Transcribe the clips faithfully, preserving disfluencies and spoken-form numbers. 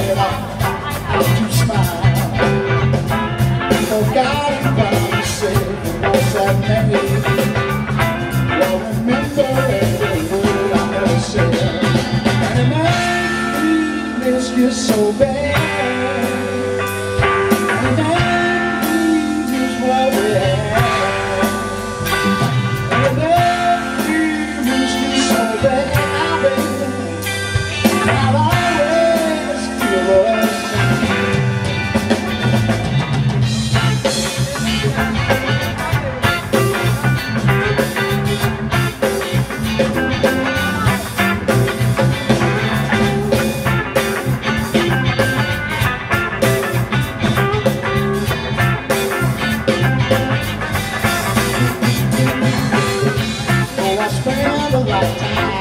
said how to smile. Forgot what you said, what's that name? Well, remember every word I ever said. And it made me miss you so bad. And it made me just what we had. And it made me miss you so bad. I'll always feel the same. Oh, I spent a lifetime.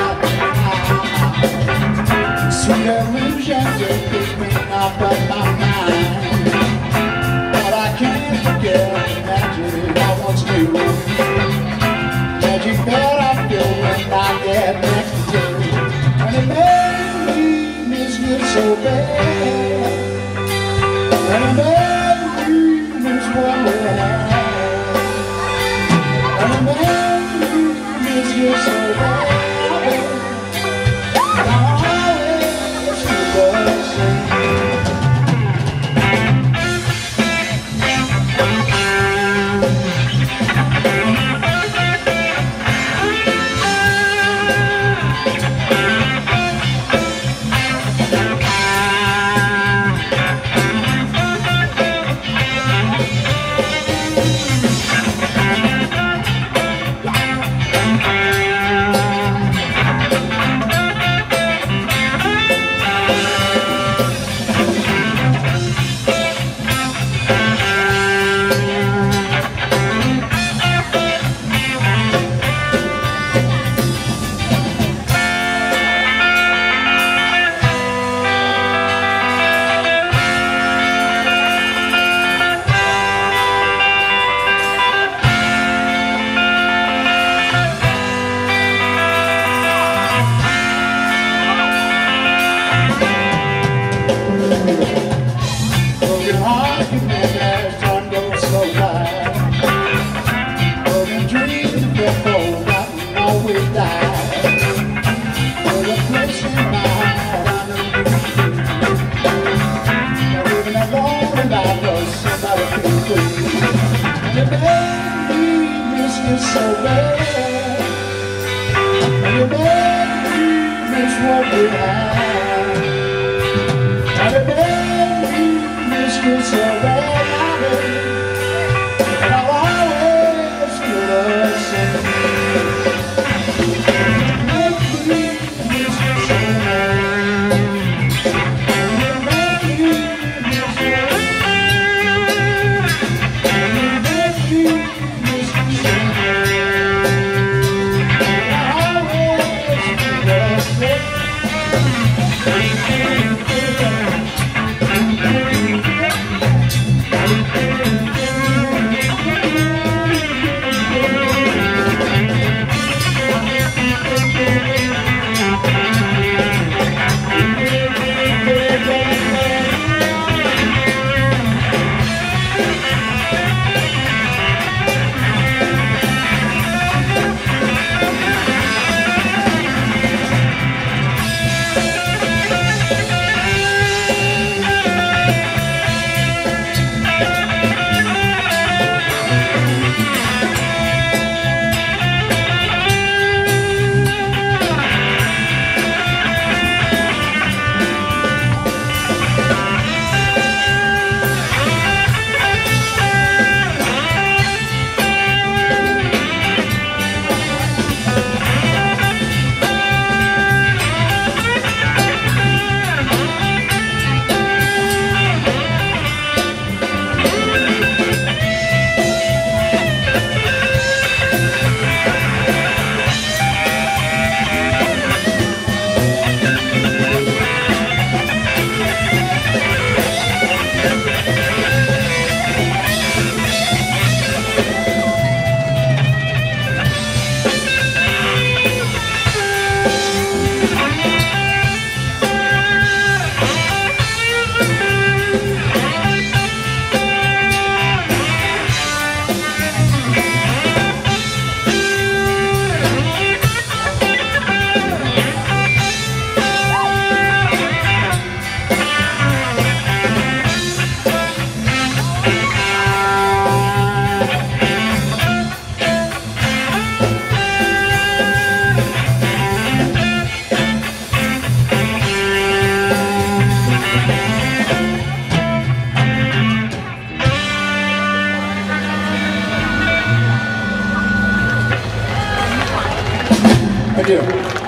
Sweet illusions that keep me off of my mind. But I can't forget the magic I once knew. Magic that I feel when I get next to you. And it made me miss you so bad. And it made me miss what we had. And it made me miss you so bad. You made me miss you so bad. You made me miss what we had. And you made me miss you so bad. And I'll always feel the same. You made me miss you so bad. You made me miss you so bad. We'll be right back. Thank you.